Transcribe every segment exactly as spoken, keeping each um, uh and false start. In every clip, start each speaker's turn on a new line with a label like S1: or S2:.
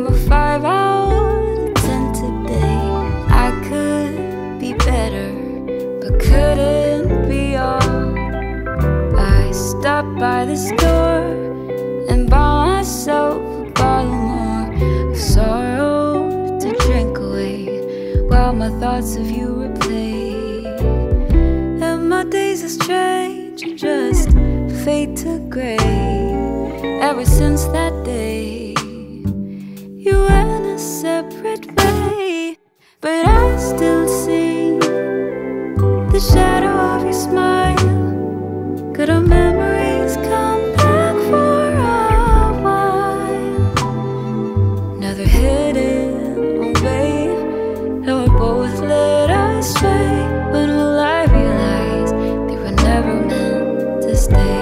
S1: I'm a five out of ten today. I could be better, but couldn't be all. I stopped by the store and bought myself a bottle more of sorrow to drink away, while my thoughts of you replay. And my days are strange and just fade to gray. Ever since that day, you went a separate way, but I still see the shadow of your smile. Could our memories come back for a while? Another hidden way, and we're both led astray. When will I realize they were never meant to stay?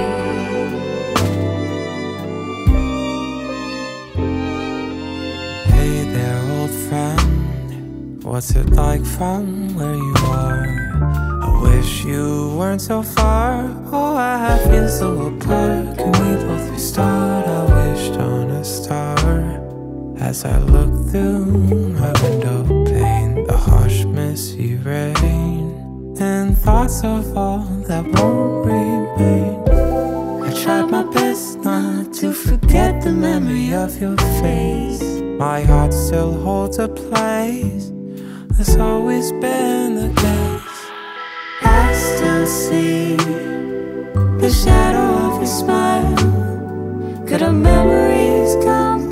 S2: Hey there, old friend, what's it like from where you are? I wish you weren't so far. Oh, I feel so apart. Can we both restart? I wished on a star as I look through my window pane, the harsh misty rain, and thoughts of all that won't remain. I tried my best not to forget the memory of your face. My heart still holds a place. That's always been the case.
S1: I still see the shadow of your smile. Could our memories come